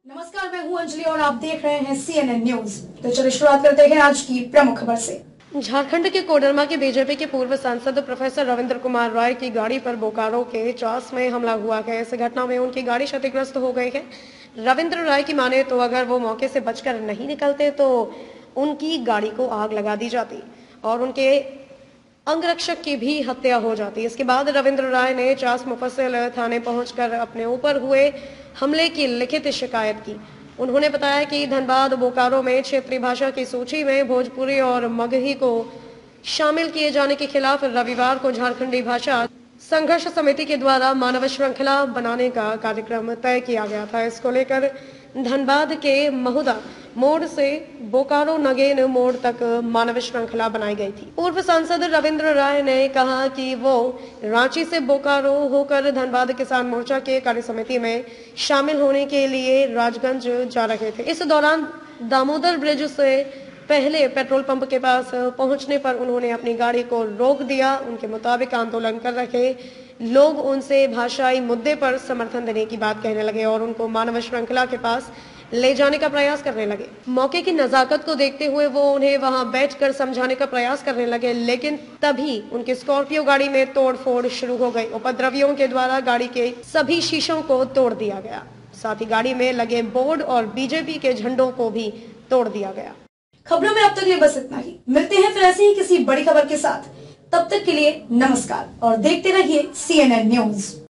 नमस्कार, मैं हूं अंजलि और आप देख रहे हैं CNN न्यूज। तो चलिए शुरुआत करते हैं आज की प्रमुख खबर से। झारखंड के कोडरमा के बीजेपी के पूर्व सांसद प्रोफेसर रविंद्र कुमार राय की गाड़ी पर बोकारो के चास में हमला हुआ है। इस घटना में उनकी गाड़ी क्षतिग्रस्त हो गई है। रविंद्र राय की माने तो अगर वो मौके से बचकर नहीं निकलते तो उनकी गाड़ी को आग लगा दी जाती और उनके अंगरक्षक की भी हत्या हो जाती। इसके बाद रविंद्र राय ने चास मुफस्सिल थाने पहुंचकर अपने ऊपर हुए हमले की लिखित शिकायत की। उन्होंने बताया कि धनबाद बोकारो में क्षेत्रीय भाषा की सूची में भोजपुरी और मगही को शामिल किए जाने के खिलाफ रविवार को झारखंडी भाषा संघर्ष समिति के द्वारा मानव श्रृंखला बनाने का कार्यक्रम तय किया गया था। इसको लेकर धनबाद के महुदा मोड़ से बोकारो नगेन मोड़ तक मानव श्रृंखला बनाई गई थी। पूर्व सांसद रविंद्र राय ने कहा कि वो रांची से बोकारो होकर धनबाद किसान मोर्चा के कार्य समिति में शामिल होने के लिए राजगंज जा रहे थे। इस दौरान दामोदर ब्रिज से पहले पेट्रोल पंप के पास पहुंचने पर उन्होंने अपनी गाड़ी को रोक दिया। उनके मुताबिक आंदोलन कर रहे लोग उनसे भाषाई मुद्दे पर समर्थन देने की बात कहने लगे और उनको मानव श्रृंखला के पास ले जाने का प्रयास करने लगे। मौके की नजाकत को देखते हुए वो उन्हें वहां बैठकर समझाने का प्रयास करने लगे, लेकिन तभी उनकी स्कॉर्पियो गाड़ी में तोड़फोड़ शुरू हो गई। उपद्रवियों के द्वारा गाड़ी के सभी शीशों को तोड़ दिया गया, साथ ही गाड़ी में लगे बोर्ड और बीजेपी के झंडों को भी तोड़ दिया गया। खबरों में अब तक ये बस इतना ही। मिलते हैं फिर ऐसे ही किसी बड़ी खबर के साथ। तब तक के लिए नमस्कार और देखते रहिए CNN न्यूज।